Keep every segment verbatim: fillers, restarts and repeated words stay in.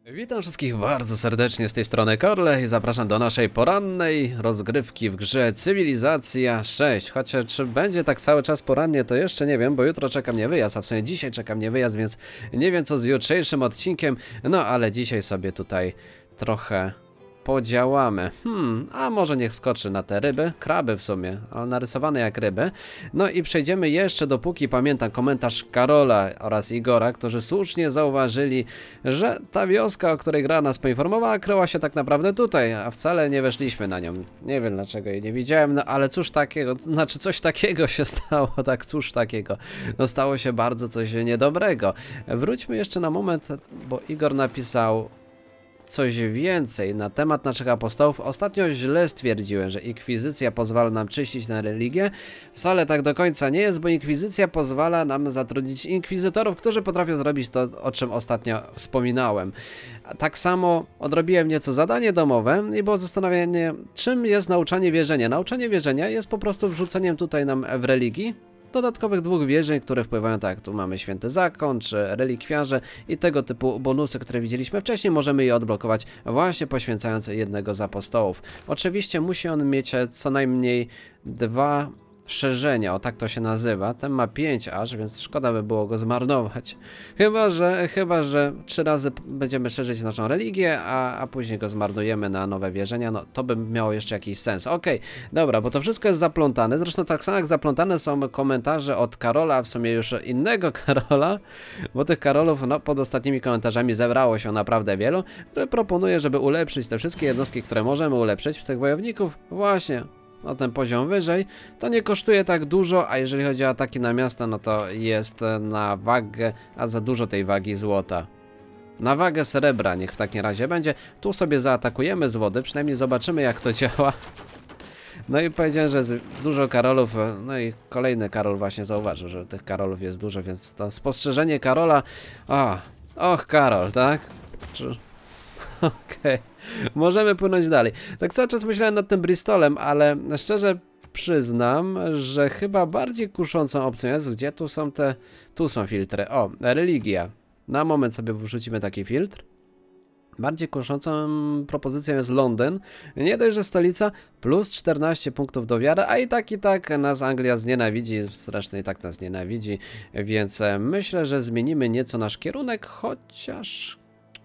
Witam wszystkich bardzo serdecznie z tej strony Korle i zapraszam do naszej porannej rozgrywki w grze Cywilizacja sześć. Chociaż czy będzie tak cały czas porannie, to jeszcze nie wiem, bo jutro czeka mnie wyjazd, a w sumie dzisiaj czeka mnie wyjazd, więc nie wiem co z jutrzejszym odcinkiem. No ale dzisiaj sobie tutaj trochę podziałamy. Hmm, a może niech skoczy na te ryby, kraby w sumie, ale narysowane jak ryby. No i przejdziemy jeszcze, dopóki pamiętam komentarz Karola oraz Igora, którzy słusznie zauważyli, że ta wioska, o której gra nas poinformowała, kryła się tak naprawdę tutaj, a wcale nie weszliśmy na nią. Nie wiem dlaczego jej nie widziałem, no ale cóż takiego, znaczy coś takiego się stało, tak cóż takiego. No stało się bardzo coś niedobrego. Wróćmy jeszcze na moment, bo Igor napisał coś więcej na temat naszych apostołów. Ostatnio źle stwierdziłem, że inkwizycja pozwala nam czyścić na religię. Wcale tak do końca nie jest, bo inkwizycja pozwala nam zatrudnić inkwizytorów, którzy potrafią zrobić to, o czym ostatnio wspominałem. Tak samo odrobiłem nieco zadanie domowe i było zastanowienie, czym jest nauczanie wierzenia. Nauczanie wierzenia jest po prostu wrzuceniem tutaj nam w religii dodatkowych dwóch wierzeń, które wpływają, tak, tu mamy święty zakon, czy relikwiarze i tego typu bonusy, które widzieliśmy wcześniej, możemy je odblokować właśnie poświęcając jednego z apostołów. Oczywiście musi on mieć co najmniej dwa szerzenia, o tak to się nazywa. Ten ma pięć aż, więc szkoda by było go zmarnować. Chyba, że chyba, że trzy razy będziemy szerzyć naszą religię, a, a później go zmarnujemy na nowe wierzenia, no to by miało jeszcze jakiś sens. Okej, okay, dobra, bo to wszystko jest zaplątane. Zresztą tak samo jak zaplątane są komentarze od Karola, w sumie już innego Karola, bo tych Karolów, no pod ostatnimi komentarzami zebrało się naprawdę wielu, który proponuje, żeby ulepszyć te wszystkie jednostki, które możemy ulepszyć w tych wojowników, właśnie o ten poziom wyżej, to nie kosztuje tak dużo, a jeżeli chodzi o ataki na miasta, no to jest na wagę, a za dużo tej wagi złota. Na wagę srebra niech w takim razie będzie. Tu sobie zaatakujemy z wody, przynajmniej zobaczymy jak to działa. No i powiedziałem, że jest dużo Karolów, no i kolejny Karol właśnie zauważył, że tych Karolów jest dużo, więc to spostrzeżenie Karola... O, och Karol, tak? Czy... Okej, okay. Możemy płynąć dalej. Tak cały czas myślałem nad tym Bristolem, ale szczerze przyznam, że chyba bardziej kuszącą opcją jest, gdzie tu są te... Tu są filtry. O, religia. Na moment sobie wrzucimy taki filtr. Bardziej kuszącą propozycją jest Londyn. Nie dość, że stolica, plus czternaście punktów do wiary, a i tak i tak nas Anglia znienawidzi, zresztą i tak nas nienawidzi, więc myślę, że zmienimy nieco nasz kierunek, chociaż...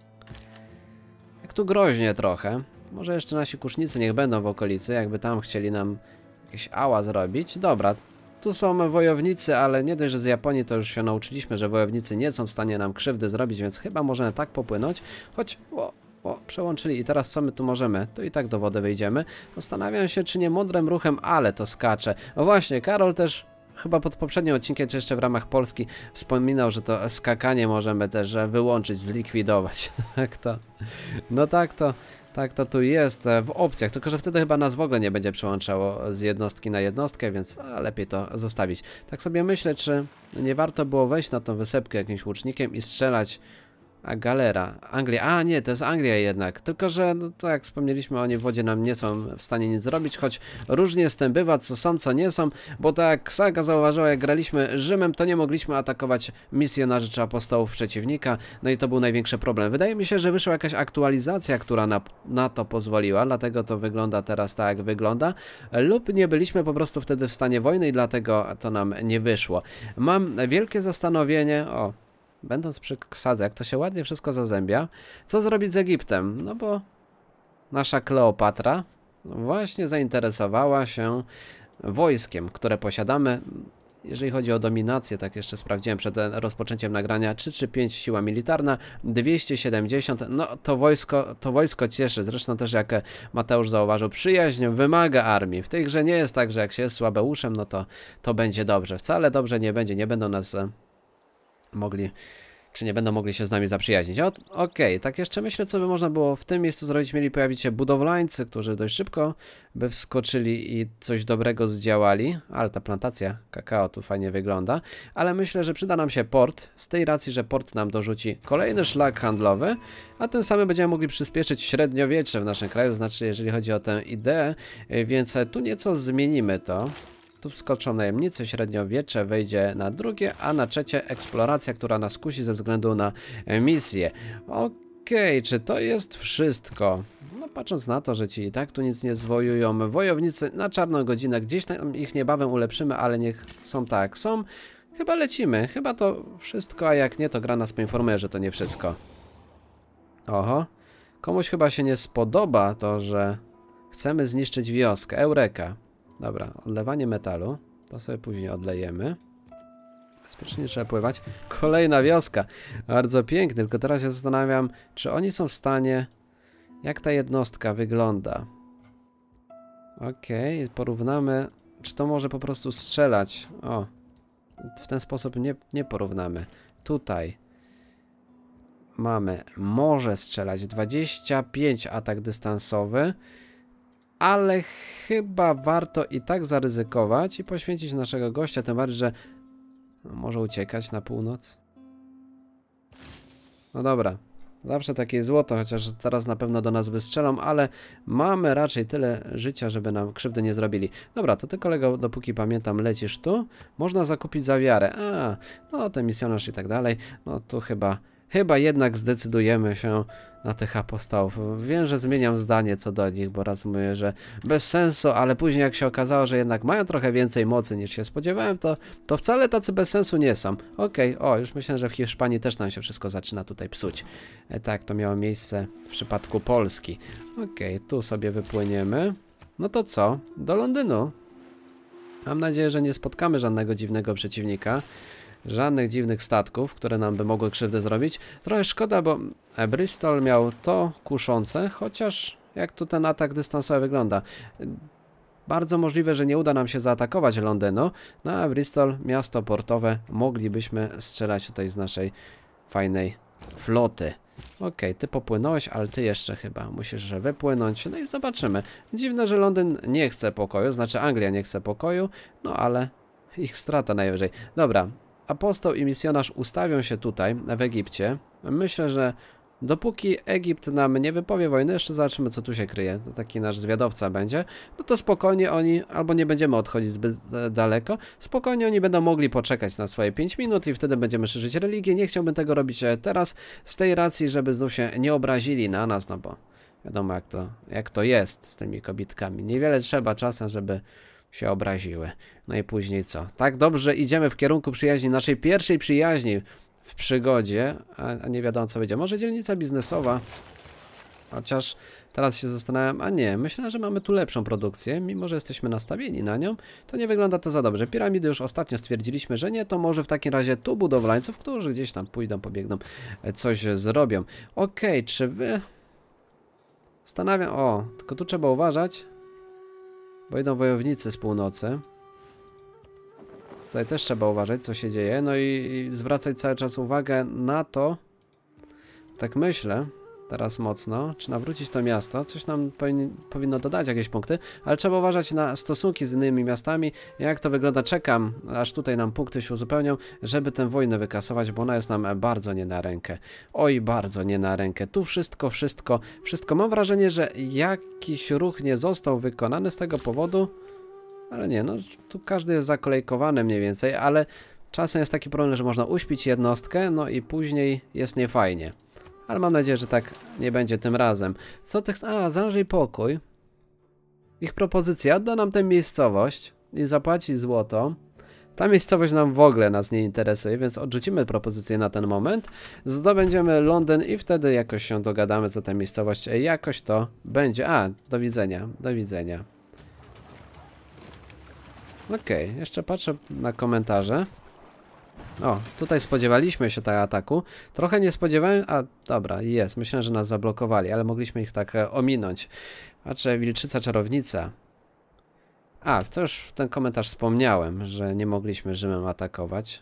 tu groźnie trochę. Może jeszcze nasi kusznicy niech będą w okolicy, jakby tam chcieli nam jakieś ała zrobić. Dobra, tu są wojownicy, ale nie dość, że z Japonii to już się nauczyliśmy, że wojownicy nie są w stanie nam krzywdy zrobić, więc chyba możemy tak popłynąć. Choć, o, o, przełączyli i teraz co my tu możemy? Tu i tak do wody wejdziemy. Zastanawiam się, czy nie mądrym ruchem, ale to skacze. O właśnie, Karol też... Chyba pod poprzednim odcinkiem, czy jeszcze w ramach Polski wspominał, że to skakanie możemy też wyłączyć, zlikwidować. Tak to, no tak to, tak to tu jest w opcjach, tylko że wtedy chyba nas w ogóle nie będzie przełączało z jednostki na jednostkę, więc a, lepiej to zostawić. Tak sobie myślę, czy nie warto było wejść na tą wysepkę jakimś łucznikiem i strzelać. A galera, Anglia, a nie, to jest Anglia jednak, tylko że, no, to jak wspomnieliśmy, oni w wodzie nam nie są w stanie nic zrobić, choć różnie z tym bywa, co są, co nie są, bo tak jak Saga zauważyła, jak graliśmy Rzymem, to nie mogliśmy atakować misjonarzy czy apostołów przeciwnika, no i to był największy problem. Wydaje mi się, że wyszła jakaś aktualizacja, która na, na to pozwoliła, dlatego to wygląda teraz tak, jak wygląda, lub nie byliśmy po prostu wtedy w stanie wojny i dlatego to nam nie wyszło. Mam wielkie zastanowienie, o... Będąc przy Ksadze, jak to się ładnie wszystko zazębia. Co zrobić z Egiptem? No bo nasza Kleopatra właśnie zainteresowała się wojskiem, które posiadamy. Jeżeli chodzi o dominację, tak jeszcze sprawdziłem przed rozpoczęciem nagrania, trzy czy pięć siła militarna, dwieście siedemdziesiąt, no to wojsko, to wojsko cieszy. Zresztą też jak Mateusz zauważył, przyjaźń wymaga armii. W tej grze nie jest tak, że jak się jest słabeuszem, no to, to będzie dobrze. Wcale dobrze nie będzie, nie będą nas... mogli, czy nie będą mogli się z nami zaprzyjaźnić. Okej, okay, tak jeszcze myślę, co by można było w tym miejscu zrobić. Mieli pojawić się budowlańcy, którzy dość szybko by wskoczyli i coś dobrego zdziałali, ale ta plantacja kakao tu fajnie wygląda, ale myślę, że przyda nam się port, z tej racji, że port nam dorzuci kolejny szlak handlowy, a tym samym będziemy mogli przyspieszyć średniowiecze w naszym kraju, znaczy jeżeli chodzi o tę ideę, więc tu nieco zmienimy to. Tu wskoczą najemnicy, średniowiecze wejdzie na drugie, a na trzecie eksploracja, która nas kusi ze względu na misję. Okej, Okej, czy to jest wszystko? No patrząc na to, że ci i tak tu nic nie zwojują, wojownicy na czarną godzinę, gdzieś tam ich niebawem ulepszymy, ale niech są tak, są. Chyba lecimy, chyba to wszystko, a jak nie, to gra nas poinformuje, że to nie wszystko. Oho, komuś chyba się nie spodoba to, że chcemy zniszczyć wioskę. Eureka. Dobra, odlewanie metalu, to sobie później odlejemy. Bezpiecznie trzeba pływać. Kolejna wioska. Bardzo piękny, tylko teraz się zastanawiam, czy oni są w stanie... Jak ta jednostka wygląda? Okej, okay, porównamy... Czy to może po prostu strzelać? O, w ten sposób nie, nie porównamy. Tutaj mamy... Może strzelać dwadzieścia pięć atak dystansowy, ale chyba warto i tak zaryzykować i poświęcić naszego gościa, tym bardziej, że może uciekać na północ. No dobra. Zawsze takie złoto, chociaż teraz na pewno do nas wystrzelą, ale mamy raczej tyle życia, żeby nam krzywdy nie zrobili. Dobra, to ty kolego, dopóki pamiętam, lecisz tu. Można zakupić za wiarę. A, no ten misjonarz i tak dalej. No tu chyba, chyba jednak zdecydujemy się na tych apostołów. Wiem, że zmieniam zdanie co do nich, bo raz mówię, że bez sensu, ale później jak się okazało, że jednak mają trochę więcej mocy niż się spodziewałem, to, to wcale tacy bez sensu nie są. Okej, okay, o, już myślę, że w Hiszpanii też nam się wszystko zaczyna tutaj psuć. E, tak, to miało miejsce w przypadku Polski. Okej, okay, tu sobie wypłyniemy. No to co? Do Londynu. Mam nadzieję, że nie spotkamy żadnego dziwnego przeciwnika. Żadnych dziwnych statków, które nam by mogły krzywdę zrobić. Trochę szkoda, bo Bristol miał to kuszące, chociaż jak tu ten atak dystansowy wygląda. Bardzo możliwe, że nie uda nam się zaatakować Londynu. No a Bristol, miasto portowe, moglibyśmy strzelać tutaj z naszej fajnej floty. Okej, okay, ty popłynąłeś, ale ty jeszcze chyba musisz wypłynąć. No i zobaczymy. Dziwne, że Londyn nie chce pokoju, znaczy Anglia nie chce pokoju, no ale ich strata najwyżej. Dobra. Apostoł i misjonarz ustawią się tutaj, w Egipcie. Myślę, że dopóki Egipt nam nie wypowie wojny, jeszcze zobaczymy, co tu się kryje. To taki nasz zwiadowca będzie. No to spokojnie oni, albo nie będziemy odchodzić zbyt daleko, spokojnie oni będą mogli poczekać na swoje pięć minut i wtedy będziemy szerzyć religię. Nie chciałbym tego robić teraz z tej racji, żeby znów się nie obrazili na nas, no bo wiadomo jak to, jak to jest z tymi kobitkami. Niewiele trzeba czasem, żeby się obraziły. No i później co? Tak dobrze idziemy w kierunku przyjaźni, naszej pierwszej przyjaźni w przygodzie, a nie wiadomo co będzie. Może dzielnica biznesowa, chociaż teraz się zastanawiam, a nie, myślę, że mamy tu lepszą produkcję, mimo że jesteśmy nastawieni na nią, to nie wygląda to za dobrze. Piramidy już ostatnio stwierdziliśmy, że nie, to może w takim razie tu budowlańców, którzy gdzieś tam pójdą, pobiegną, coś zrobią. Okej, okay, czy wy... Zastanawiam, o, tylko tu trzeba uważać, bo idą wojownicy z północy. Tutaj też trzeba uważać, co się dzieje. No i, i zwracać cały czas uwagę na to. Tak myślę. Teraz mocno. Czy nawrócić to miasto? Coś nam powinni, powinno dodać jakieś punkty. Ale trzeba uważać na stosunki z innymi miastami. Jak to wygląda? Czekam, aż tutaj nam punkty się uzupełnią, żeby tę wojnę wykasować, bo ona jest nam bardzo nie na rękę. Oj, bardzo nie na rękę. Tu wszystko, wszystko, wszystko. Mam wrażenie, że jakiś ruch nie został wykonany z tego powodu. Ale nie, no tu każdy jest zakolejkowany mniej więcej, ale czasem jest taki problem, że można uśpić jednostkę, no i później jest niefajnie. Ale mam nadzieję, że tak nie będzie tym razem. Co tych... A, Zanżyj pokój. Ich propozycja, odda nam tę miejscowość i zapłaci złoto. Ta miejscowość nam w ogóle nas nie interesuje, więc odrzucimy propozycję na ten moment. Zdobędziemy Londyn i wtedy jakoś się dogadamy za tę miejscowość. Jakoś to będzie. A, do widzenia, do widzenia. Okej, okay, jeszcze patrzę na komentarze. O, tutaj spodziewaliśmy się tego ataku. Trochę nie spodziewałem, a dobra, jest. Myślę, że nas zablokowali, ale mogliśmy ich tak e, ominąć. Patrzę, wilczyca czarownica. A, to już ten komentarz wspomniałem, że nie mogliśmy Rzymem atakować.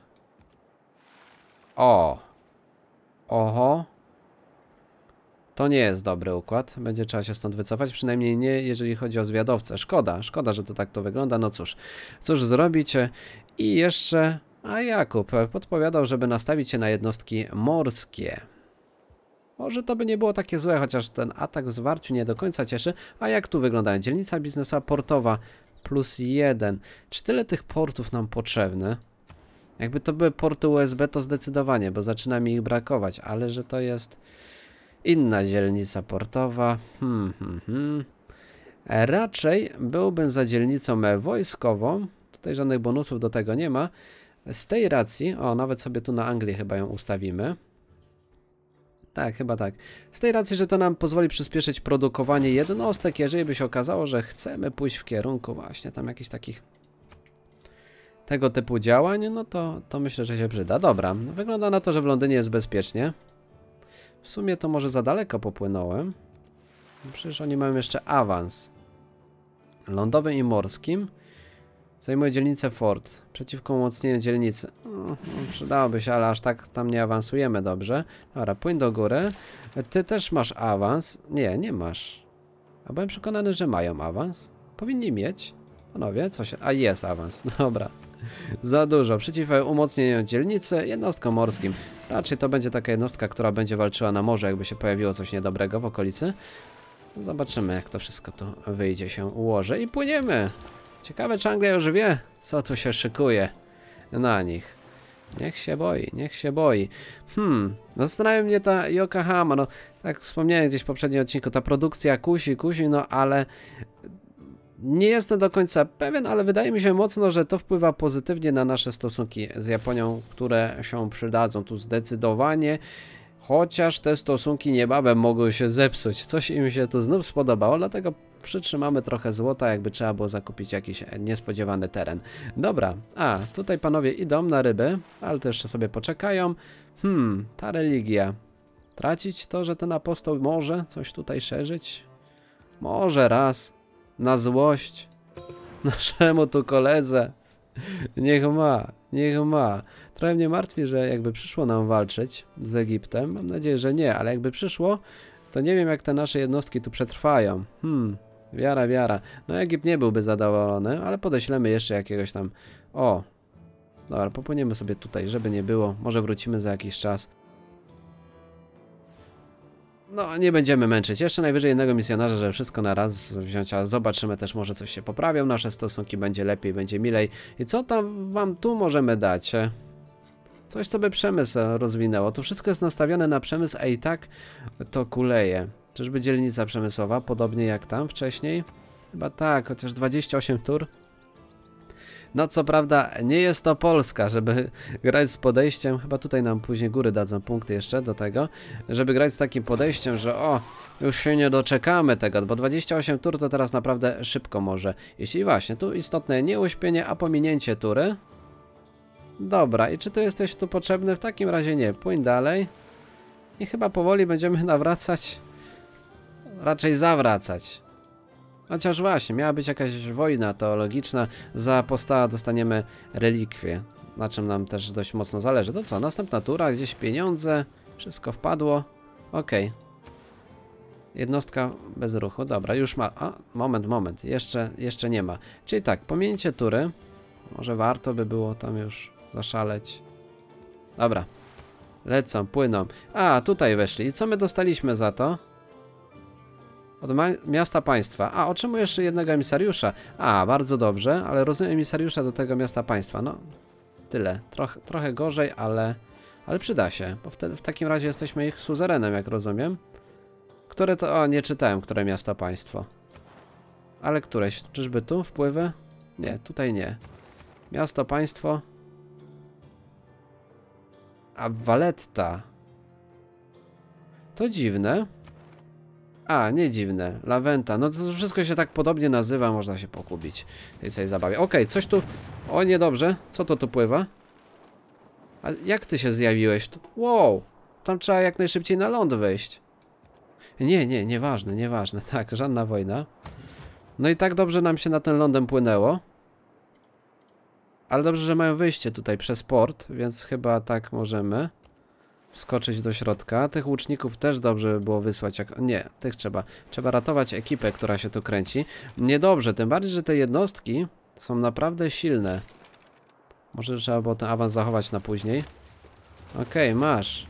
O! Oho! To nie jest dobry układ. Będzie trzeba się stąd wycofać. Przynajmniej nie, jeżeli chodzi o zwiadowcę. Szkoda, szkoda, że to tak to wygląda. No cóż, cóż zrobić? I jeszcze... A Jakub podpowiadał, żeby nastawić się na jednostki morskie. Może to by nie było takie złe, chociaż ten atak w zwarciu nie do końca cieszy. A jak tu wygląda? Dzielnica biznesowa portowa plus jeden. Czy tyle tych portów nam potrzebne? Jakby to były porty U S B, to zdecydowanie, bo zaczyna mi ich brakować. Ale że to jest... Inna dzielnica portowa. Hmm, hmm, hmm. Raczej byłbym za dzielnicą wojskową. Tutaj żadnych bonusów do tego nie ma. Z tej racji, o, nawet sobie tu na Anglię chyba ją ustawimy. Tak, chyba tak. Z tej racji, że to nam pozwoli przyspieszyć produkowanie jednostek, jeżeli by się okazało, że chcemy pójść w kierunku właśnie tam jakichś takich tego typu działań, no to, to myślę, że się przyda. Dobra, wygląda na to, że w Londynie jest bezpiecznie. W sumie to może za daleko popłynąłem. Przecież oni mają jeszcze awans. Lądowym i morskim. Zajmuje dzielnicę Fort. Przeciwko umocnieniu dzielnicy. No, przydałoby się, ale aż tak tam nie awansujemy dobrze. Dobra, płyń do góry. Ty też masz awans. Nie, nie masz. A byłem przekonany, że mają awans. Powinni mieć. Panowie, co się... A jest awans. Dobra. Za dużo. Przeciw umocnieniu dzielnicy jednostkom morskim. Raczej to będzie taka jednostka, która będzie walczyła na morzu, jakby się pojawiło coś niedobrego w okolicy. Zobaczymy, jak to wszystko tu wyjdzie, się ułoży. I płyniemy. Ciekawe, czy Anglia już wie, co tu się szykuje na nich. Niech się boi, niech się boi. Hmm, zastanawia mnie ta Yokohama. No, tak wspomniałem gdzieś w poprzednim odcinku, ta produkcja kusi, kusi, no ale nie jestem do końca pewien, ale wydaje mi się mocno, że to wpływa pozytywnie na nasze stosunki z Japonią, które się przydadzą tu zdecydowanie. Chociaż te stosunki niebawem mogły się zepsuć. Coś im się tu znów spodobało, dlatego przytrzymamy trochę złota, jakby trzeba było zakupić jakiś niespodziewany teren. Dobra, a tutaj panowie idą na ryby, ale to jeszcze sobie poczekają. Hmm, ta religia. Tracić to, że ten apostoł może coś tutaj szerzyć? Może raz. Na złość. Naszemu tu koledze. Niech ma, niech ma. Trochę mnie martwi, że jakby przyszło nam walczyć z Egiptem. Mam nadzieję, że nie, ale jakby przyszło, to nie wiem, jak te nasze jednostki tu przetrwają. Hmm, wiara, wiara. No Egipt nie byłby zadowolony, ale podeślemy jeszcze jakiegoś tam... O, dobra, popłyniemy sobie tutaj, żeby nie było. Może wrócimy za jakiś czas. No, nie będziemy męczyć. Jeszcze najwyżej jednego misjonarza, żeby wszystko na raz wziąć, a zobaczymy też, może coś się poprawią, nasze stosunki, będzie lepiej, będzie milej. I co tam wam tu możemy dać? Coś, co by przemysł rozwinęło. To wszystko jest nastawione na przemysł, a i tak to kuleje. Czyżby dzielnica przemysłowa, podobnie jak tam wcześniej? Chyba tak, chociaż dwadzieścia osiem tur. No co prawda nie jest to Polska, żeby grać z podejściem, chyba tutaj nam później góry dadzą punkty jeszcze do tego, żeby grać z takim podejściem, że o, już się nie doczekamy tego, bo dwadzieścia osiem tur to teraz naprawdę szybko może. Jeśli właśnie, tu istotne nie uśpienie, a pominięcie tury. Dobra, i czy ty jesteś tu potrzebny? W takim razie nie, płyń dalej. I chyba powoli będziemy nawracać, raczej zawracać. Chociaż właśnie, miała być jakaś wojna teologiczna, za apostoła dostaniemy relikwie, na czym nam też dość mocno zależy. To co, następna tura, gdzieś pieniądze, wszystko wpadło, okej. Jednostka bez ruchu, dobra, już ma, a, moment, moment, jeszcze, jeszcze nie ma. Czyli tak, pominięcie tury, może warto by było tam już zaszaleć. Dobra, lecą, płyną. A, tutaj weszli, i co my dostaliśmy za to? Od miasta państwa. A, otrzymuję jeszcze jednego emisariusza. A, bardzo dobrze, ale rozumiem emisariusza do tego miasta państwa. No, tyle. Troch, trochę gorzej, ale, ale przyda się, bo wtedy, w takim razie jesteśmy ich suzerenem, jak rozumiem. Które to... O, nie czytałem, które miasta państwo. Ale któreś. Czyżby tu wpływy? Nie, tutaj nie. Miasto państwo. A, Valletta. To dziwne. A, nie dziwne. Lawenta. No to wszystko się tak podobnie nazywa, można się pogubić w tej całej zabawie. Okej, okay, coś tu... O, niedobrze. Co to tu pływa? A jak ty się zjawiłeś tu? Wow! Tam trzeba jak najszybciej na ląd wejść. Nie, nie, nieważne, nieważne. Tak, żadna wojna. No i tak dobrze nam się na ten lądem płynęło. Ale dobrze, że mają wyjście tutaj przez port, więc chyba tak możemy wskoczyć do środka. Tych łuczników też dobrze by było wysłać. Jak... Nie, tych trzeba. Trzeba ratować ekipę, która się tu kręci. Niedobrze, tym bardziej, że te jednostki są naprawdę silne. Może trzeba było ten awans zachować na później. Okej, okay, masz.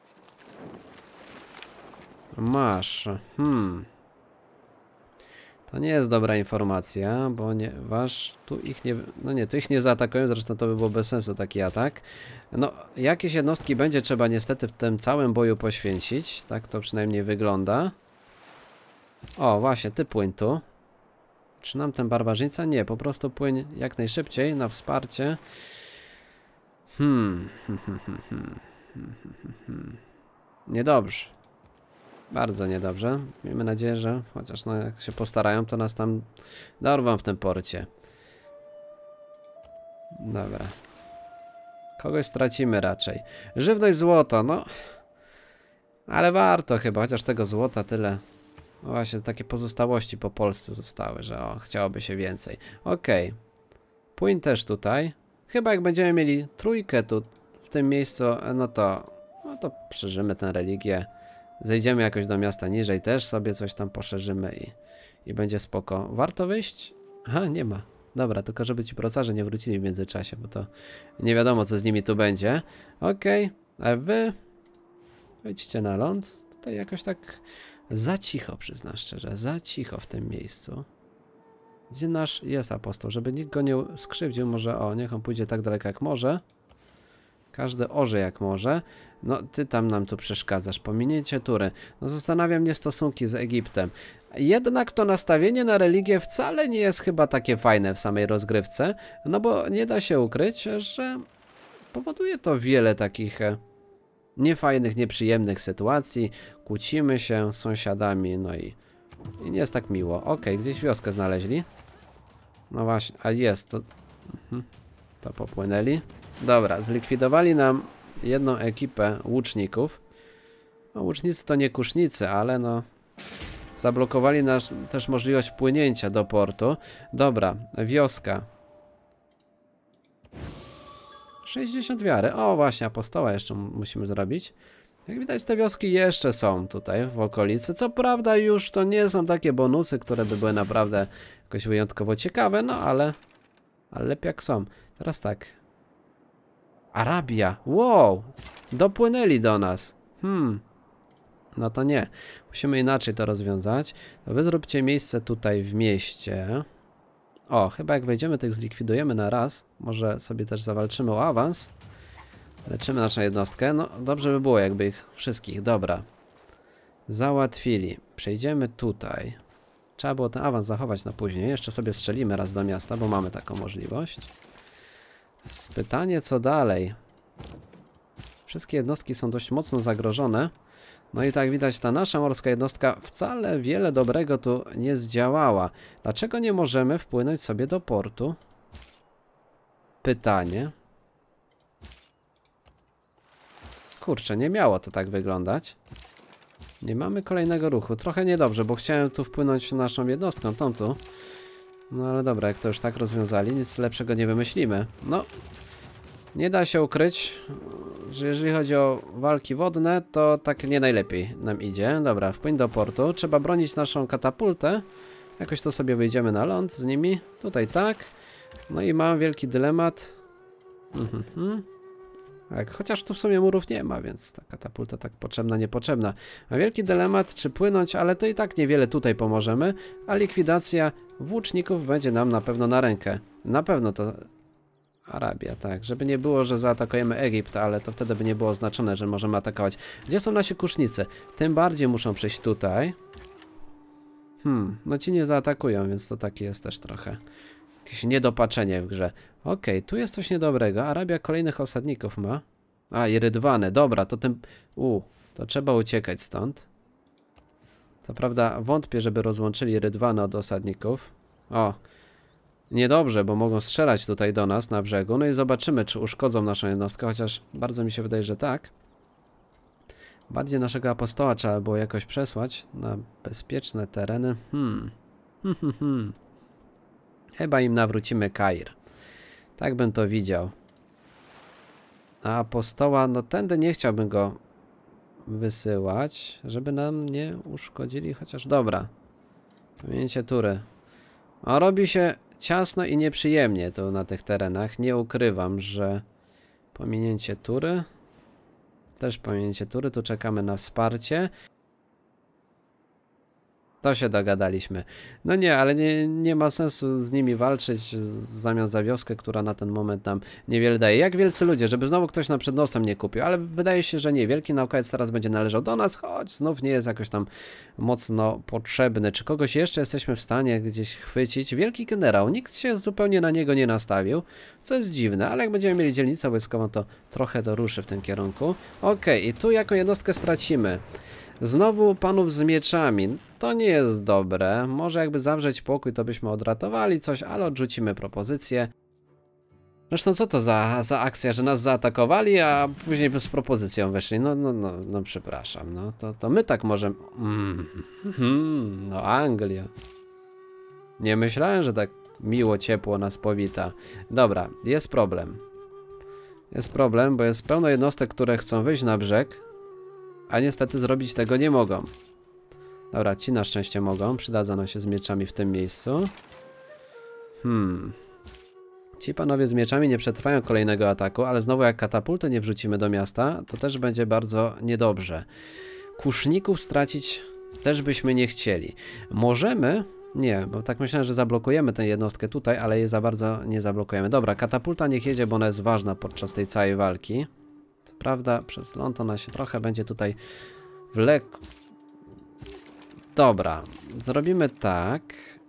Masz. Hmm. To nie jest dobra informacja, ponieważ tu ich nie... No nie, tu ich nie zaatakują, zresztą to by było bez sensu taki atak. No, jakieś jednostki będzie trzeba niestety w tym całym boju poświęcić. Tak to przynajmniej wygląda. O, właśnie, ty płyń tu. Czy nam ten barbarzyńca? Nie, po prostu płyń jak najszybciej na wsparcie. Hmm. Niedobrze. Bardzo niedobrze. Miejmy nadzieję, że chociaż no jak się postarają, to nas tam dorwą w tym porcie. Dobra. Kogoś stracimy raczej. Żywność złota, no. Ale warto chyba, chociaż tego złota tyle. No właśnie, takie pozostałości po Polsce zostały, że o, chciałoby się więcej. Okej. Okay. Płyń też tutaj. Chyba jak będziemy mieli trójkę tu, w tym miejscu, no to, no to przeżymy tę religię. Zejdziemy jakoś do miasta niżej, też sobie coś tam poszerzymy i, i będzie spoko. Warto wyjść? Aha, nie ma. Dobra, tylko żeby ci procarze nie wrócili w międzyczasie, bo to nie wiadomo, co z nimi tu będzie. Okej, okay. A wy wyjdźcie na ląd. Tutaj jakoś tak za cicho, przyznam szczerze, za cicho w tym miejscu. Gdzie nasz jest apostoł, żeby nikt go nie skrzywdził, może o, niech on pójdzie tak daleko jak może. Każdy orze jak może. No, ty tam nam tu przeszkadzasz. Pominięcie tury. No, zastanawia mnie stosunki z Egiptem. Jednak to nastawienie na religię wcale nie jest chyba takie fajne w samej rozgrywce. No bo nie da się ukryć, że powoduje to wiele takich niefajnych, nieprzyjemnych sytuacji. Kłócimy się z sąsiadami, no i, i nie jest tak miło. Okej, gdzieś wioskę znaleźli. No właśnie, a jest to... Mhm. To popłynęli. Dobra, zlikwidowali nam jedną ekipę łuczników. No, łucznicy to nie kusznicy, ale no... Zablokowali nasz też możliwość płynięcia do portu. Dobra, wioska. sześćdziesiąt wiary. O, właśnie, apostoła jeszcze musimy zrobić. Jak widać, te wioski jeszcze są tutaj w okolicy. Co prawda już to nie są takie bonusy, które by były naprawdę jakoś wyjątkowo ciekawe, no ale... Ale lepiej jak są. Teraz tak. Arabia. Wow! Dopłynęli do nas. Hmm. No to nie. Musimy inaczej to rozwiązać. To wy zróbcie miejsce tutaj w mieście. O, chyba jak wejdziemy, tych zlikwidujemy na raz. Może sobie też zawalczymy o awans. Leczymy naszą jednostkę. No, dobrze by było, jakby ich wszystkich. Dobra. Załatwili. Przejdziemy tutaj. Trzeba było ten awans zachować na później. Jeszcze sobie strzelimy raz do miasta, bo mamy taką możliwość. Pytanie, co dalej? Wszystkie jednostki są dość mocno zagrożone. No i tak widać, ta nasza morska jednostka wcale wiele dobrego tu nie zdziałała. Dlaczego nie możemy wpłynąć sobie do portu? Pytanie. Kurczę, nie miało to tak wyglądać. Nie mamy kolejnego ruchu. Trochę niedobrze, bo chciałem tu wpłynąć naszą jednostką, tą tu. No ale dobra, jak to już tak rozwiązali, nic lepszego nie wymyślimy. No, nie da się ukryć, że jeżeli chodzi o walki wodne, to tak nie najlepiej nam idzie. Dobra, wpłyń do portu. Trzeba bronić naszą katapultę. Jakoś to sobie wyjdziemy na ląd z nimi. Tutaj tak. No i mam wielki dylemat. Mhm. Tak, chociaż tu w sumie murów nie ma, więc ta katapulta tak potrzebna, niepotrzebna. Mam wielki dylemat, czy płynąć, ale to i tak niewiele tutaj pomożemy, a likwidacja włóczników będzie nam na pewno na rękę. Na pewno to Arabia, tak, żeby nie było, że zaatakujemy Egipt, ale to wtedy by nie było oznaczone, że możemy atakować. Gdzie są nasi kusznicy? Tym bardziej muszą przyjść tutaj. Hmm, no ci nie zaatakują, więc to takie jest też trochę jakieś niedopatrzenie w grze. Okej, okay, tu jest coś niedobrego. Arabia kolejnych osadników ma. A, i rydwany. Dobra, to tym... U, to trzeba uciekać stąd. Co prawda wątpię, żeby rozłączyli rydwany od osadników. O, niedobrze, bo mogą strzelać tutaj do nas na brzegu. No i zobaczymy, czy uszkodzą naszą jednostkę, chociaż bardzo mi się wydaje, że tak. Bardziej naszego apostoła trzeba było jakoś przesłać na bezpieczne tereny. Hmm. Hmm, hmm, hmm. Chyba im nawrócimy Kair. Tak bym to widział. A apostoła, no tędy nie chciałbym go wysyłać, żeby nam nie uszkodzili, chociaż dobra. Pominięcie tury. A robi się ciasno i nieprzyjemnie tu na tych terenach. Nie ukrywam, że pominięcie tury. Też pominięcie tury. Tu czekamy na wsparcie. To się dogadaliśmy. No nie, ale nie, nie ma sensu z nimi walczyć w zamian za wioskę, która na ten moment nam niewiele daje. Jak wielcy ludzie, żeby znowu ktoś nam przed nosem nie kupił, ale wydaje się, że nie. Wielki naukowiec teraz będzie należał do nas, choć znów nie jest jakoś tam mocno potrzebny. Czy kogoś jeszcze jesteśmy w stanie gdzieś chwycić? Wielki generał, nikt się zupełnie na niego nie nastawił, co jest dziwne, ale jak będziemy mieli dzielnicę wojskową, to trochę to ruszy w tym kierunku. Okej, i tu jako jednostkę stracimy. Znowu panów z mieczami. To nie jest dobre. Może jakby zawrzeć pokój, to byśmy odratowali coś, ale odrzucimy propozycję. Zresztą co to za, za akcja, że nas zaatakowali, a później z propozycją weszli. No, no, no, no przepraszam. No, to, to my tak możemy... Mm, mm, no Anglia. Nie myślałem, że tak miło, ciepło nas powita. Dobra, jest problem. Jest problem, bo jest pełno jednostek, które chcą wyjść na brzeg. A niestety zrobić tego nie mogą. Dobra, ci na szczęście mogą. Przydadzą nam się z mieczami w tym miejscu. Hmm. Ci panowie z mieczami nie przetrwają kolejnego ataku, ale znowu jak katapulty nie wrzucimy do miasta, to też będzie bardzo niedobrze. Kuszników stracić też byśmy nie chcieli. Możemy... Nie, bo tak myślałem, że zablokujemy tę jednostkę tutaj, ale jej za bardzo nie zablokujemy. Dobra, katapulta niech jedzie, bo ona jest ważna podczas tej całej walki. Co prawda przez ląd ona się trochę będzie tutaj wlekł. Dobra, zrobimy tak.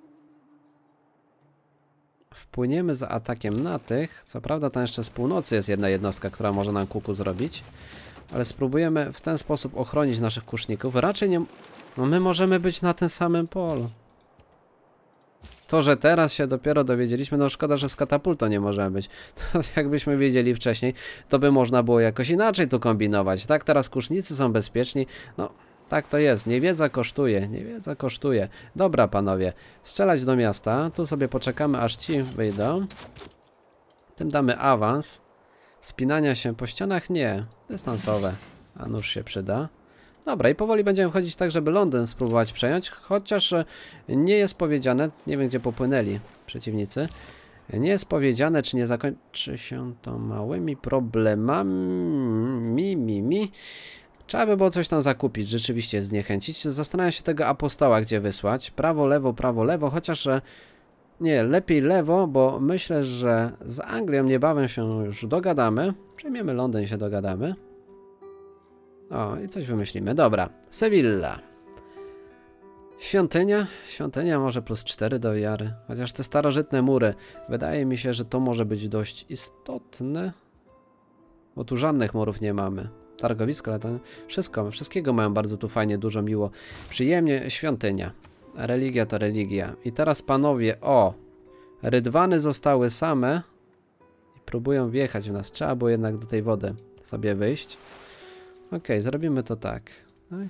Wpłyniemy za atakiem na tych. Co prawda tam jeszcze z północy jest jedna jednostka, która może nam kuku zrobić. Ale spróbujemy w ten sposób ochronić naszych kuszników. Raczej nie... No my możemy być na tym samym polu. To, że teraz się dopiero dowiedzieliśmy, no szkoda, że z katapultą nie możemy być. To jakbyśmy wiedzieli wcześniej, to by można było jakoś inaczej tu kombinować. Tak, teraz kusznicy są bezpieczni. No, tak to jest. Niewiedza kosztuje. Niewiedza kosztuje. Dobra, panowie. Strzelać do miasta. Tu sobie poczekamy, aż ci wyjdą. Tym damy awans. Spinania się po ścianach? Nie. Dystansowe. A nóż się przyda. Dobra, i powoli będziemy chodzić tak, żeby Londyn spróbować przejąć, chociaż nie jest powiedziane, nie wiem gdzie popłynęli przeciwnicy, nie jest powiedziane, czy nie zakończy się to małymi problemami, mi, mi. Trzeba by było coś tam zakupić, rzeczywiście zniechęcić. Zastanawiam się tego apostoła, gdzie wysłać. Prawo, lewo, prawo, lewo, chociaż nie, lepiej lewo, bo myślę, że z Anglią niebawem się już dogadamy. Przejmiemy Londyn i się dogadamy. O, i coś wymyślimy. Dobra, Sewilla. Świątynia? Świątynia może plus cztery do wiary. Chociaż te starożytne mury, wydaje mi się, że to może być dość istotne. Bo tu żadnych murów nie mamy. Targowisko, ale to wszystko, wszystkiego mają bardzo tu fajnie, dużo miło. Przyjemnie, świątynia. Religia to religia. I teraz panowie, o! Rydwany zostały same. I próbują wjechać w nas. Trzeba było jednak do tej wody sobie wyjść. Ok, zrobimy to tak. tak.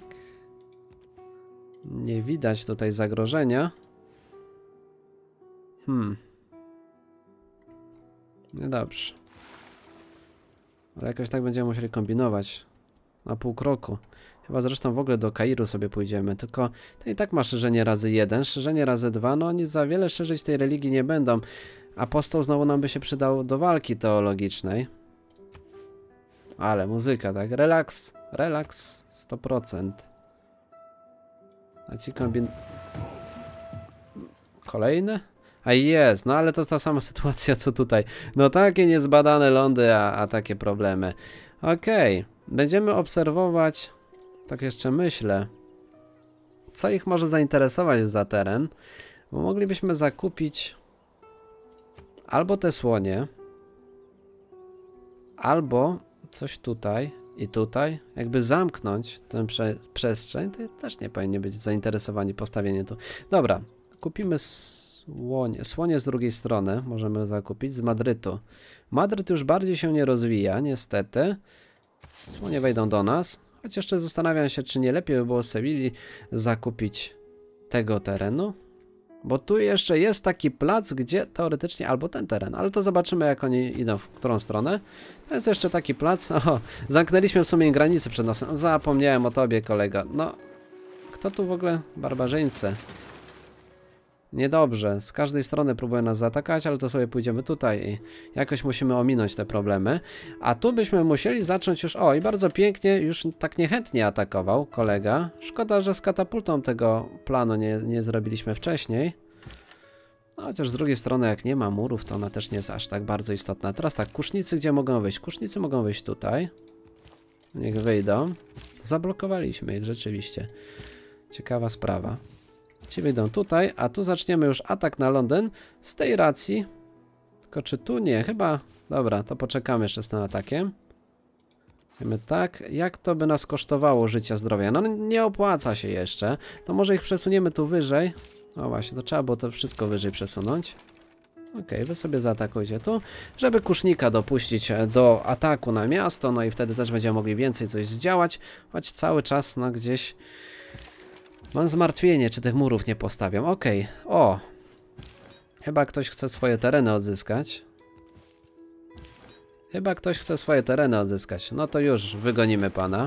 Nie widać tutaj zagrożenia. Hmm. No dobrze. Ale jakoś tak będziemy musieli kombinować. Na pół kroku. Chyba zresztą w ogóle do Kairu sobie pójdziemy. Tylko to i tak ma szerzenie razy jeden, szerzenie razy dwa. No oni za wiele szerzyć tej religii nie będą. Apostoł znowu nam by się przydał do walki teologicznej. Ale muzyka, tak? Relaks, relaks, sto procent. A ci kombin... Kolejne? A jest, no ale to jest ta sama sytuacja co tutaj. No takie niezbadane lądy, a, a takie problemy. Okej, okay. Będziemy obserwować, tak jeszcze myślę, co ich może zainteresować za teren. Bo moglibyśmy zakupić albo te słonie, albo coś tutaj i tutaj, jakby zamknąć tę prze przestrzeń, to też nie powinni być zainteresowani postawieniem tu. Dobra, kupimy słonie. Słonie z drugiej strony możemy zakupić z Madrytu. Madryt już bardziej się nie rozwija, niestety. Słonie wejdą do nas, choć jeszcze zastanawiam się, czy nie lepiej by było z Sewilli zakupić tego terenu. Bo tu jeszcze jest taki plac, gdzie teoretycznie albo ten teren, ale to zobaczymy jak oni idą w którą stronę. To jest jeszcze taki plac. O, zamknęliśmy w sumie granicę przed nas. Zapomniałem o tobie, kolego. No, kto tu w ogóle? Barbarzyńcy. Niedobrze, z każdej strony próbują nas zaatakować, ale to sobie pójdziemy tutaj i jakoś musimy ominąć te problemy. A tu byśmy musieli zacząć już, o i bardzo pięknie, już tak niechętnie atakował kolega. Szkoda, że z katapultą tego planu nie, nie zrobiliśmy wcześniej. No, chociaż z drugiej strony jak nie ma murów, to ona też nie jest aż tak bardzo istotna. Teraz tak, kusznicy gdzie mogą wyjść? Kusznicy mogą wyjść tutaj. Niech wyjdą. Zablokowaliśmy ich rzeczywiście. Ciekawa sprawa. Ci wyjdą tutaj, a tu zaczniemy już atak na Londyn z tej racji. Tylko czy tu nie? Chyba... Dobra, to poczekamy jeszcze z tym atakiem. Wiemy tak, jak to by nas kosztowało życia, zdrowia? No nie opłaca się jeszcze. To może ich przesuniemy tu wyżej. O właśnie, to trzeba było to wszystko wyżej przesunąć. Ok, wy sobie zaatakujcie tu, żeby kusznika dopuścić do ataku na miasto, no i wtedy też będziemy mogli więcej coś zdziałać, choć cały czas no gdzieś mam zmartwienie, czy tych murów nie postawiam. Ok, o, chyba ktoś chce swoje tereny odzyskać. Chyba ktoś chce swoje tereny odzyskać, no to już wygonimy pana.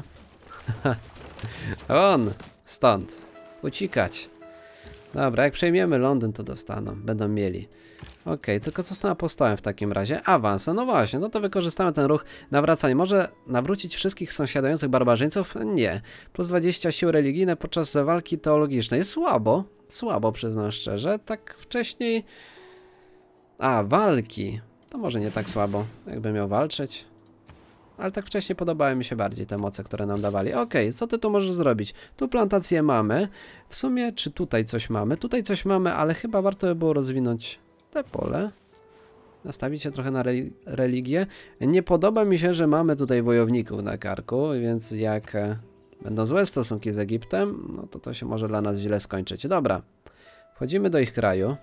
On, stąd, uciekać. Dobra, jak przejmiemy Londyn, to dostaną, będą mieli. Ok, tylko co z tym apostołem w takim razie? Awans, no właśnie, no to wykorzystamy ten ruch nawracania. Może nawrócić wszystkich sąsiadujących barbarzyńców? Nie. Plus dwadzieścia sił religijne podczas walki teologicznej. Słabo, słabo przyznam szczerze. Tak wcześniej... A, walki. To może nie tak słabo, jakby miał walczyć. Ale tak wcześniej podobały mi się bardziej te moce, które nam dawali. Ok, co ty tu możesz zrobić? Tu plantację mamy. W sumie, czy tutaj coś mamy? Tutaj coś mamy, ale chyba warto by było rozwinąć te pole. Nastawić się trochę na re religię. Nie podoba mi się, że mamy tutaj wojowników na karku, więc jak e, będą złe stosunki z Egiptem, no to to się może dla nas źle skończyć. Dobra, wchodzimy do ich kraju.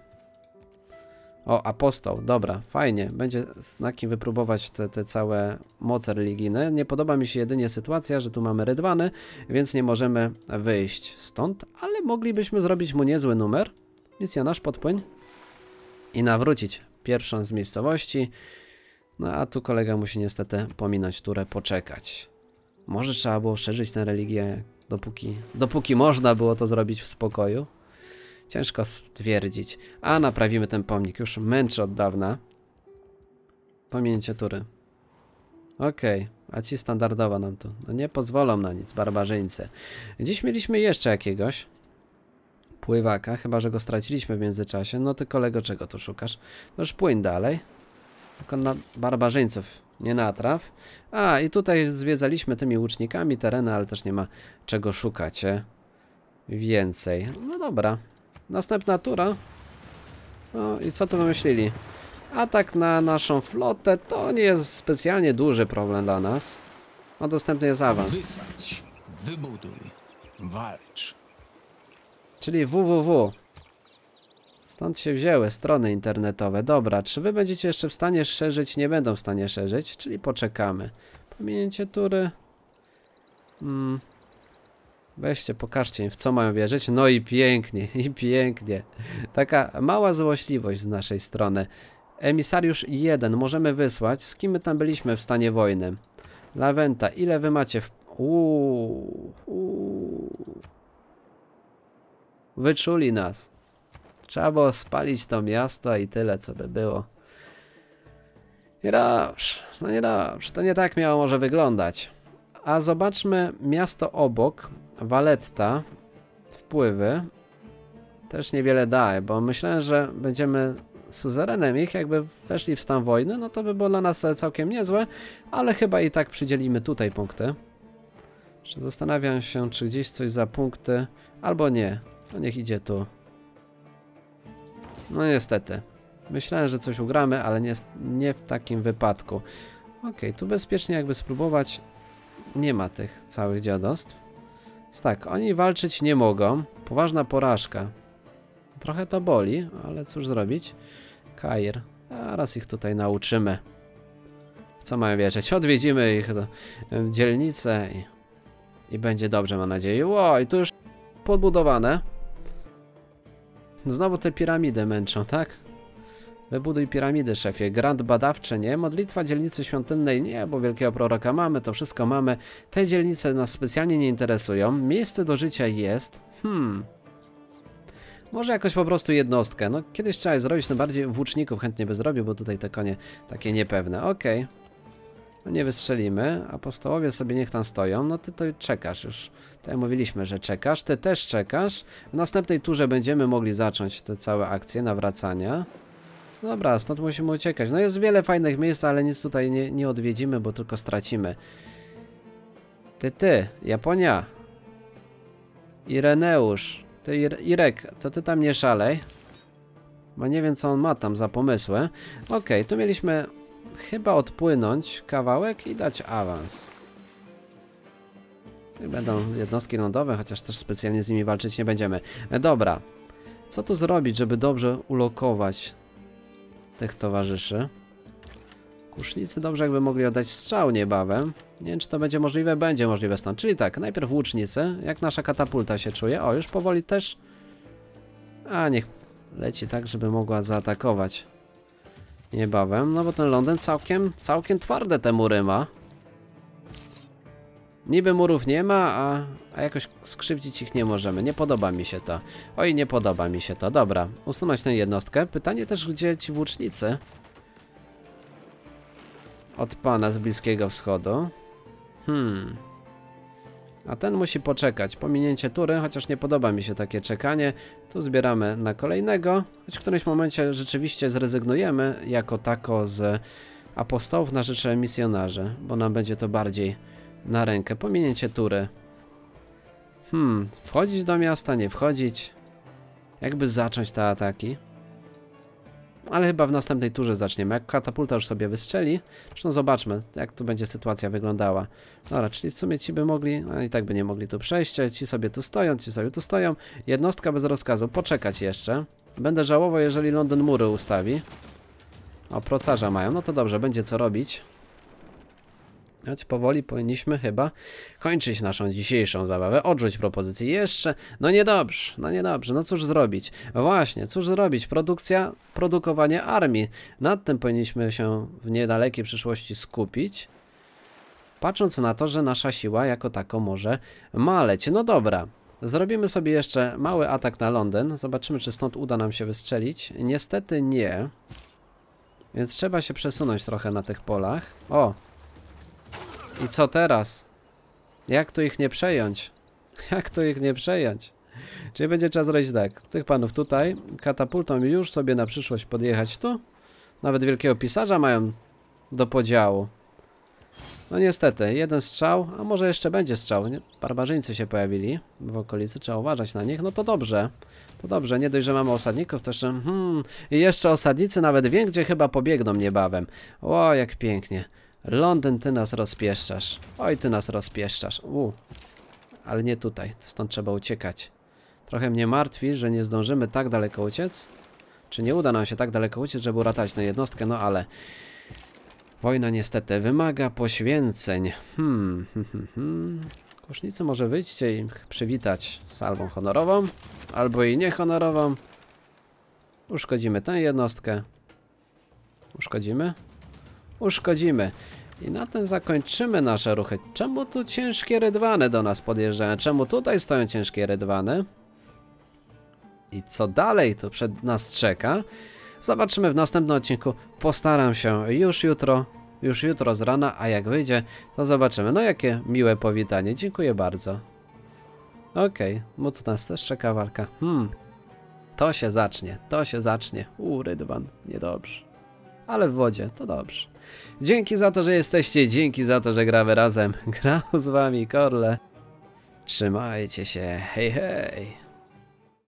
O, apostoł, dobra, fajnie, będzie na kim wypróbować te, te całe moce religijne. Nie podoba mi się jedynie sytuacja, że tu mamy rydwany, więc nie możemy wyjść stąd, ale moglibyśmy zrobić mu niezły numer. Misjonarz, podpłyń i nawrócić pierwszą z miejscowości. No a tu kolega musi niestety pominąć turę, poczekać. Może trzeba było szerzyć tę religię, dopóki, dopóki można było to zrobić w spokoju. Ciężko stwierdzić. A naprawimy ten pomnik. Już męczy od dawna. Pominięcie tury. Okej. Okay. A ci standardowo nam tu. No nie pozwolą na nic, barbarzyńcy. Dziś mieliśmy jeszcze jakiegoś pływaka. Chyba że go straciliśmy w międzyczasie. No ty kolego, czego tu szukasz? No już płyń dalej. Tylko na barbarzyńców nie natraf. A i tutaj zwiedzaliśmy tymi łucznikami tereny, ale też nie ma czego szukać. Więcej. No dobra. Następna tura. No i co tu wymyślili? Atak na naszą flotę to nie jest specjalnie duży problem dla nas. No dostępny jest awans. Wysadź, wybuduj, walcz. Czyli www. Stąd się wzięły strony internetowe. Dobra, czy wy będziecie jeszcze w stanie szerzyć? Nie będą w stanie szerzyć, czyli poczekamy. Pominięcie tury. Hmm. Weźcie, pokażcie im, w co mają wierzyć. No i pięknie, i pięknie. Taka mała złośliwość z naszej strony. Emisariusz jeden możemy wysłać. Z kim my tam byliśmy w stanie wojny? Lawenta, ile wy macie w... Uuu, uuu. Wyczuli nas. Trzeba było spalić to miasto i tyle, co by było. Niedobrze, no niedobrze. To nie tak miało może wyglądać. A zobaczmy miasto obok. Valletta. Wpływy. Też niewiele daje, bo myślałem, że będziemy suzerenem ich, jakby weszli w stan wojny, no to by było dla nas całkiem niezłe, ale chyba i tak przydzielimy tutaj punkty. Zastanawiam się, czy gdzieś coś za punkty, albo nie. No niech idzie tu. No niestety. Myślałem, że coś ugramy, ale nie, nie w takim wypadku. Ok, tu bezpiecznie jakby spróbować. Nie ma tych całych dziadostw. Więc tak, oni walczyć nie mogą. Poważna porażka. Trochę to boli, ale cóż zrobić. Kair. Zaraz ich tutaj nauczymy. W co mają wierzyć? Odwiedzimy ich do dzielnicę i, i będzie dobrze, mam nadzieję. Ło, i tu już podbudowane. Znowu te piramidy męczą, tak? Wybuduj piramidy, szefie. Grant badawczy, nie? Modlitwa dzielnicy świątynnej, nie, bo wielkiego proroka mamy, to wszystko mamy. Te dzielnice nas specjalnie nie interesują. Miejsce do życia jest. Hmm. Może jakoś po prostu jednostkę. No kiedyś trzeba je zrobić, no bardziej włóczników chętnie by zrobił, bo tutaj te konie takie niepewne. Okej. Okay. No nie wystrzelimy. Apostołowie sobie niech tam stoją. No ty to czekasz już. Tutaj mówiliśmy, że czekasz. Ty też czekasz. W następnej turze będziemy mogli zacząć te całe akcje nawracania. Dobra, stąd musimy uciekać. No jest wiele fajnych miejsc, ale nic tutaj nie, nie odwiedzimy, bo tylko stracimy. Ty, ty, Japonia. Ireneusz. Ty, Irek, to ty tam nie szalej. Bo nie wiem, co on ma tam za pomysły. Okej, okay, tu mieliśmy chyba odpłynąć kawałek i dać awans. I będą jednostki lądowe, chociaż też specjalnie z nimi walczyć nie będziemy. Dobra. Co tu zrobić, żeby dobrze ulokować tych towarzyszy? Kusznicy dobrze jakby mogli oddać strzał niebawem. Nie wiem, czy to będzie możliwe. Będzie możliwe stąd. Czyli tak, najpierw łucznicy. Jak nasza katapulta się czuje. O, już powoli też. A, niech leci tak, żeby mogła zaatakować niebawem. No bo ten Londyn całkiem, całkiem twarde te mury ma. Niby murów nie ma, a, a jakoś skrzywdzić ich nie możemy. Nie podoba mi się to. Oj, nie podoba mi się to. Dobra, usunąć tę jednostkę. Pytanie też, gdzie ci włócznicy? Od pana z Bliskiego Wschodu. Hmm. A ten musi poczekać. Pominięcie tury, chociaż nie podoba mi się takie czekanie. Tu zbieramy na kolejnego. Choć w którymś momencie rzeczywiście zrezygnujemy jako tako z apostołów na rzecz misjonarzy, bo nam będzie to bardziej na rękę. Pominięcie tury. Hmm. Wchodzić do miasta, nie wchodzić. Jakby zacząć te ataki. Ale chyba w następnej turze zaczniemy. Jak katapulta już sobie wystrzeli. Zresztą zobaczmy, jak tu będzie sytuacja wyglądała. Dobra, czyli w sumie ci by mogli, no i tak by nie mogli tu przejść. Ci sobie tu stoją, ci sobie tu stoją. Jednostka bez rozkazu. Poczekać jeszcze. Będę żałował, jeżeli Londyn mury ustawi. O, procarza mają. No to dobrze, będzie co robić. Choć powoli powinniśmy chyba kończyć naszą dzisiejszą zabawę. Odrzuć propozycję jeszcze. No niedobrze, no niedobrze. No cóż zrobić? Właśnie, cóż zrobić? Produkcja, produkowanie armii. Nad tym powinniśmy się w niedalekiej przyszłości skupić. Patrząc na to, że nasza siła jako tako może maleć. No dobra. Zrobimy sobie jeszcze mały atak na Londyn. Zobaczymy, czy stąd uda nam się wystrzelić. Niestety nie. Więc trzeba się przesunąć trochę na tych polach. O! I co teraz? Jak tu ich nie przejąć? Jak tu ich nie przejąć? Czyli będzie trzeba zrobić tak. Tych panów tutaj. Katapultą już sobie na przyszłość podjechać tu. Nawet wielkiego pisarza mają do podziału. No niestety, jeden strzał, a może jeszcze będzie strzał. Nie? Barbarzyńcy się pojawili w okolicy, trzeba uważać na nich. No to dobrze. To dobrze, nie dość, że mamy osadników, to jeszcze... Hmm, i jeszcze osadnicy nawet wiem, gdzie chyba pobiegną niebawem. O, jak pięknie. Londyn, ty nas rozpieszczasz. Oj, ty nas rozpieszczasz. U. Ale nie tutaj. Stąd trzeba uciekać. Trochę mnie martwi, że nie zdążymy tak daleko uciec. Czy nie uda nam się tak daleko uciec, żeby uratować tę jednostkę? No ale... Wojna niestety wymaga poświęceń. Hmm. hmm, hmm, hmm. Kusznicy, może wyjdźcie i przywitać salwą honorową. Albo i niehonorową. Uszkodzimy tę jednostkę. Uszkodzimy? Uszkodzimy. I na tym zakończymy nasze ruchy. Czemu tu ciężkie rydwany do nas podjeżdżają? Czemu tutaj stoją ciężkie rydwany? I co dalej tu przed nas czeka? Zobaczymy w następnym odcinku. Postaram się już jutro, już jutro z rana, a jak wyjdzie, to zobaczymy. No jakie miłe powitanie. Dziękuję bardzo. Okej, okay. Bo tu nas też czeka walka. Hmm. To się zacznie, to się zacznie. U, rydwan, niedobrze. Ale w wodzie, to dobrze. Dzięki za to, że jesteście, dzięki za to, że gramy razem. Grał z wami Korle. Trzymajcie się, hej hej.